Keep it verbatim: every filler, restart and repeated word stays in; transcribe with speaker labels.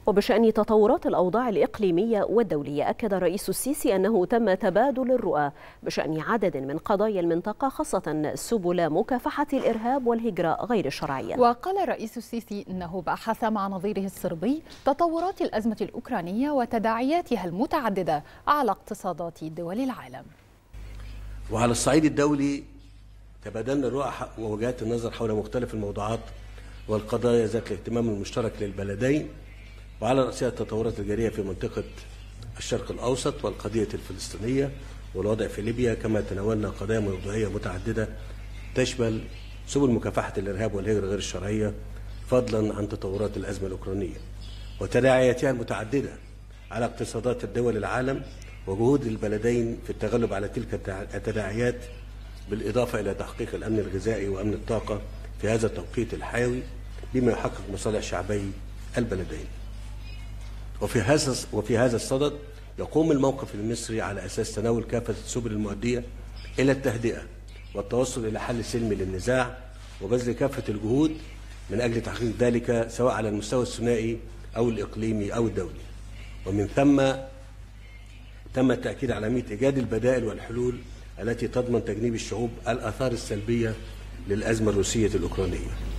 Speaker 1: وبشأن تطورات الأوضاع الإقليمية والدولية، أكد الرئيس السيسي أنه تم تبادل الرؤى بشأن عدد من قضايا المنطقة، خاصة سبل مكافحة الإرهاب والهجرة غير الشرعية.
Speaker 2: وقال الرئيس السيسي أنه بحث مع نظيره الصربي تطورات الأزمة الأوكرانية وتداعياتها المتعددة على اقتصادات دول العالم.
Speaker 3: وعلى الصعيد الدولي تبادلنا الرؤى ووجهات النظر حول مختلف الموضوعات والقضايا ذات الاهتمام المشترك للبلدين، وعلى رأسها التطورات الجارية في منطقة الشرق الأوسط والقضية الفلسطينية والوضع في ليبيا، كما تناولنا قضايا موضوعية متعددة تشمل سبل مكافحة الإرهاب والهجرة غير الشرعية، فضلا عن تطورات الأزمة الأوكرانية وتداعياتها المتعددة على اقتصادات الدول العالم وجهود البلدين في التغلب على تلك التداعيات، بالإضافة إلى تحقيق الأمن الغذائي وأمن الطاقة في هذا التوقيت الحيوي بما يحقق مصالح شعبي البلدين. وفي هذا وفي هذا الصدد يقوم الموقف المصري على أساس تناول كافة السبل المؤدية إلى التهدئة والتوصل إلى حل سلمي للنزاع، وبذل كافة الجهود من أجل تحقيق ذلك سواء على المستوى الثنائي أو الإقليمي أو الدولي. ومن ثم تم التأكيد على أهمية إيجاد البدائل والحلول التي تضمن تجنيب الشعوب الآثار السلبية للأزمة الروسية الأوكرانية.